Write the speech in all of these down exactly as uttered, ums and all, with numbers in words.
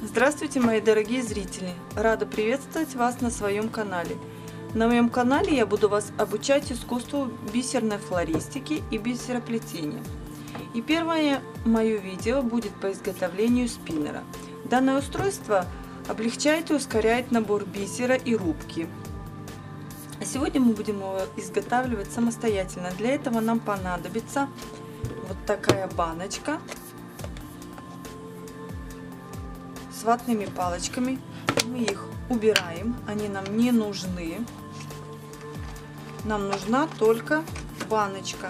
Здравствуйте, мои дорогие зрители! Рада приветствовать вас на своем канале. На моем канале я буду вас обучать искусству бисерной флористики и бисероплетения. И первое мое видео будет по изготовлению спиннера. Данное устройство облегчает и ускоряет набор бисера и рубки. Сегодня мы будем его изготавливать самостоятельно. Для этого нам понадобится вот такая баночка с ватными палочками. Мы их убираем, они нам не нужны. Нам нужна только баночка.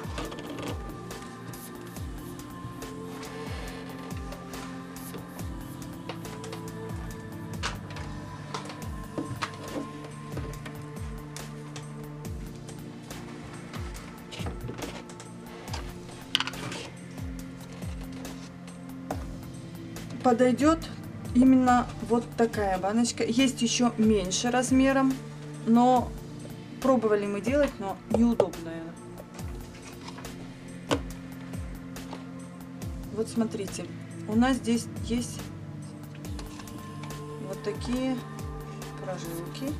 Подойдет именно вот такая баночка. Есть еще меньше размером, но пробовали мы делать, но неудобная. Вот смотрите, у нас здесь есть вот такие прожилки,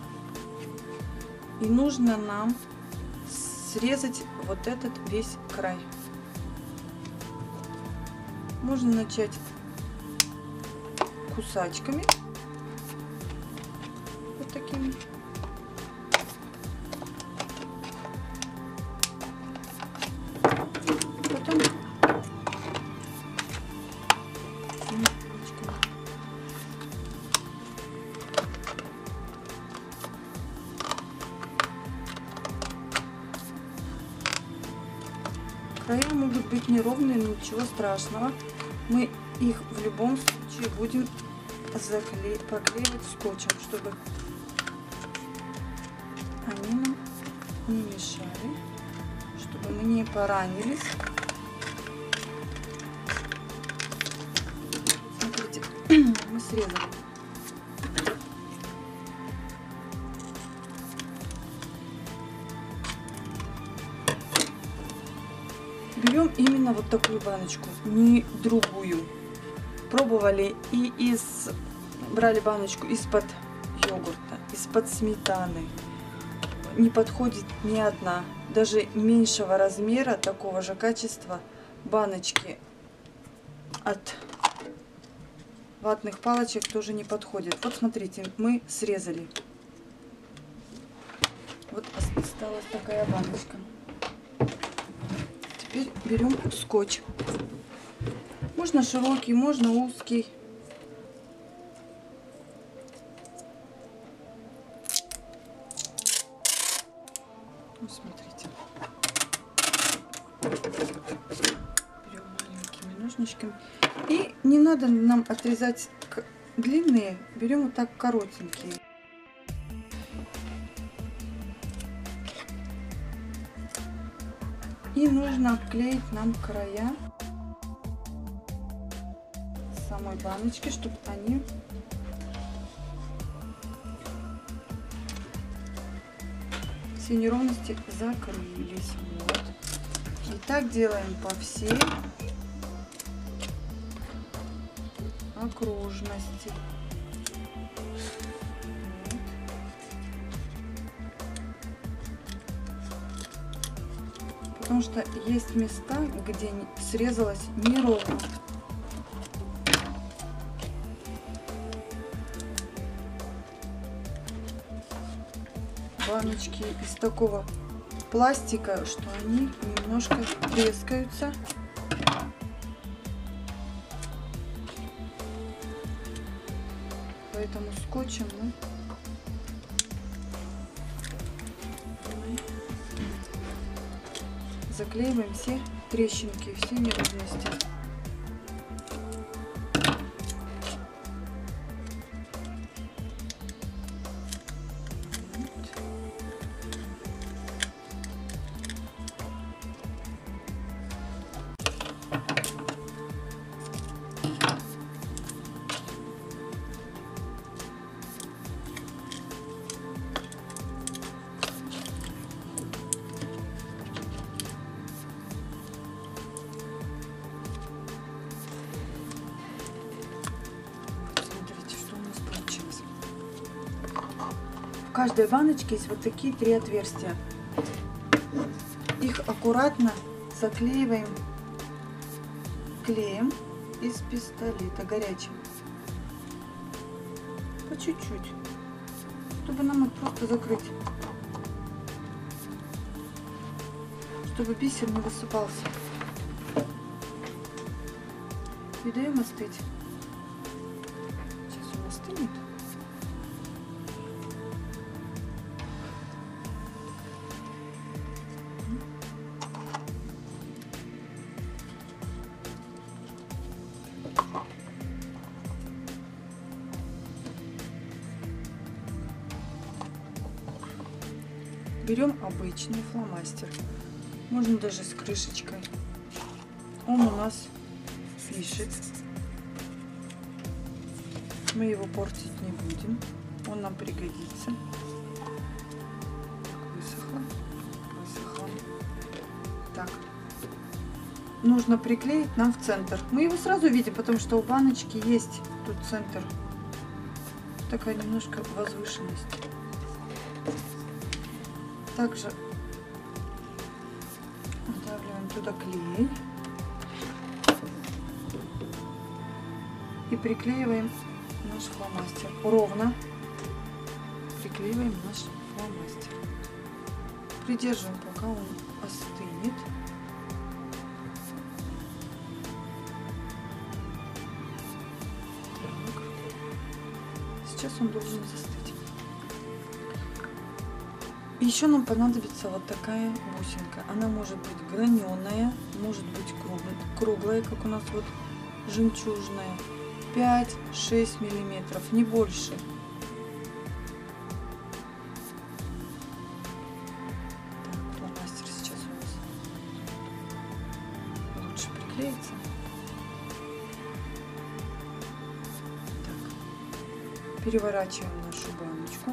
и нужно нам срезать вот этот весь край. Можно начать кусачками, вот такими. Потом края могут быть неровные, но ничего страшного. Мы их в любом случае будем закле... проклеивать скотчем, чтобы они нам не мешали, чтобы мы не поранились. Смотрите, мы срезали. Берем именно вот такую баночку, не другую. Пробовали и из брали баночку из-под йогурта, из-под сметаны. Не подходит ни одна. Даже меньшего размера, такого же качества баночки от ватных палочек тоже не подходит. Вот смотрите, мы срезали. Вот осталась такая баночка. Теперь берем скотч. Можно широкий, можно узкий. Вот смотрите. Берем маленькими ножничками. И не надо нам отрезать длинные, берем вот так коротенькие. И нужно обклеить нам края самой баночки, чтобы они все неровности закрылись. Вот. И так делаем по всей окружности. Вот. Потому что есть места, где срезалось неровно. Баночки из такого пластика, что они немножко трескаются. Поэтому скотчем мы заклеиваем все трещинки, все неровности. каждой баночке есть вот такие три отверстия. Их аккуратно заклеиваем клеем из пистолета горячим. По чуть-чуть, чтобы нам их просто закрыть, чтобы бисер не высыпался. И даем остыть. Сейчас он остынет. Берем обычный фломастер, можно даже с крышечкой. Он у нас пишет, мы его портить не будем, он нам пригодится. Высохло, высохло. Так, нужно приклеить нам в центр. Мы его сразу видим, потому что у баночки есть тут центр, такая немножко возвышенность. Также вдавливаем туда клей и приклеиваем наш фломастер. Ровно приклеиваем наш фломастер. Придерживаем, пока он остынет. Так. Сейчас он должен застыть. Еще нам понадобится вот такая бусинка. Она может быть граненая, может быть круглая, как у нас вот жемчужная. пять-шесть миллиметров, не больше. Так, фломастер сейчас у нас лучше приклеится. Так, переворачиваем нашу баночку.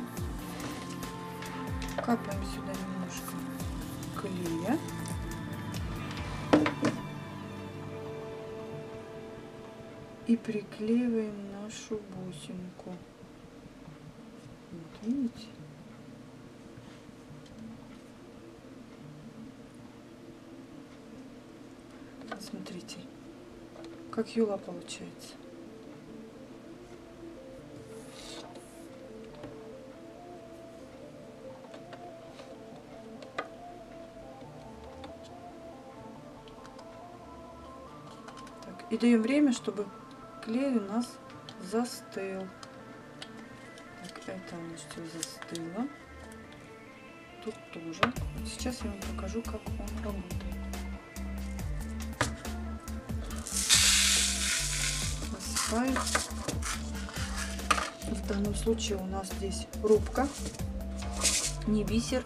Капаем сюда немножко клея. И приклеиваем нашу бусинку. Вот, видите? Смотрите, как юла получается. И даем время, чтобы клей у нас застыл. Так, это у нас все застыло. Тут тоже. Сейчас я вам покажу, как он работает. Насыпаю. В данном случае у нас здесь рубка, не бисер.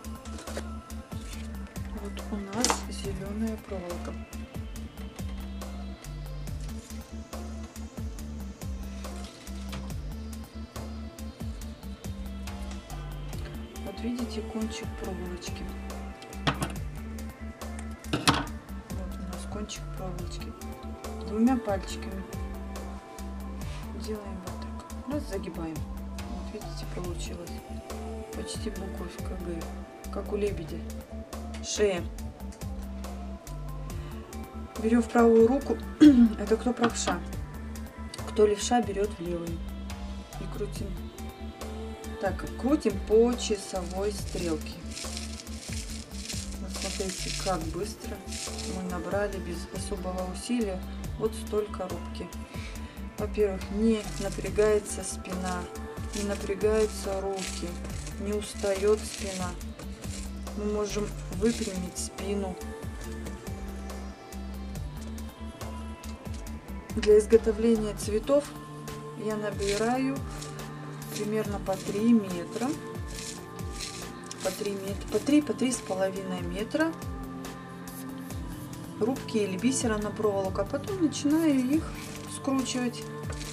Вот у нас зеленая проволока. Видите кончик проволочки? Вот у нас кончик проволочки. Двумя пальчиками делаем вот так. Раз, загибаем. Вот видите, получилось почти буковка Г, как у лебедя. Шея. Берем в правую руку. Это кто правша. Кто левша, берет в левую. И крутим. Так, крутим по часовой стрелке. Вот смотрите, как быстро мы набрали без особого усилия вот столько рубки. Во-первых, не напрягается спина, не напрягаются руки, не устает спина. Мы можем выпрямить спину. Для изготовления цветов я набираю примерно по три метра, по три метра, по три, по три с половиной метра рубки или бисера на проволоку, а потом начинаю их скручивать.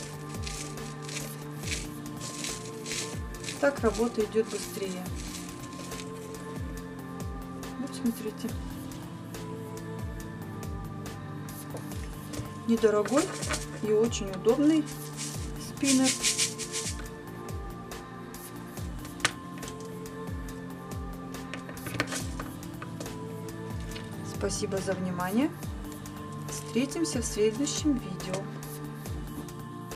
Так работа идет быстрее. Вот смотрите, недорогой и очень удобный спиннер. Спасибо за внимание. Встретимся в следующем видео.